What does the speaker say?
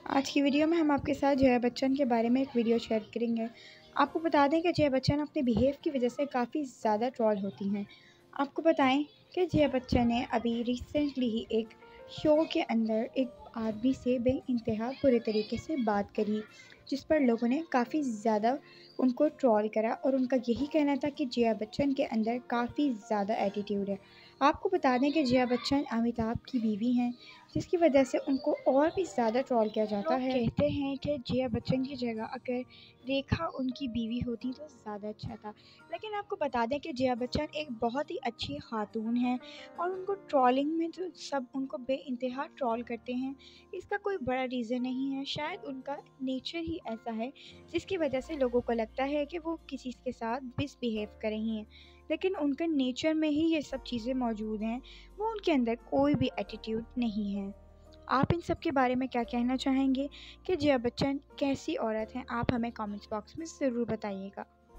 आज की वीडियो में हम आपके साथ जया बच्चन के बारे में एक वीडियो शेयर करेंगे। आपको बता दें कि जया बच्चन अपने बिहेव की वजह से काफ़ी ज़्यादा ट्रोल होती हैं। आपको बताएं कि जया बच्चन ने अभी रिसेंटली ही एक शो के अंदर एक आदमी से बेइंतहा बुरे तरीके से बात करी, जिस पर लोगों ने काफ़ी ज़्यादा उनको ट्रोल करा और उनका यही कहना था कि जया बच्चन के अंदर काफ़ी ज़्यादा एटीट्यूड है। आपको बता दें कि जया बच्चन अमिताभ की बीवी हैं, जिसकी वजह से उनको और भी ज़्यादा ट्रोल किया जाता है। लोग कहते हैं कि जया बच्चन की जगह अगर रेखा उनकी बीवी होती तो ज़्यादा अच्छा था। लेकिन आपको बता दें कि जया बच्चन एक बहुत ही अच्छी खातून हैं और उनको ट्रोलिंग में तो सब उनको बेइंतहा ट्रोल करते हैं। इसका कोई बड़ा रीज़न नहीं है, शायद उनका नेचर ही ऐसा है जिसकी वजह से लोगों को लगता है कि वो किसी के साथ मिसबिहेव कर रही हैं। लेकिन उनके नेचर में ही ये सब चीज़ें मौजूद हैं, वो उनके अंदर कोई भी एटीट्यूड नहीं है। आप इन सब के बारे में क्या कहना चाहेंगे कि जया बच्चन कैसी औरत हैं? आप हमें कमेंट्स बॉक्स में ज़रूर बताइएगा।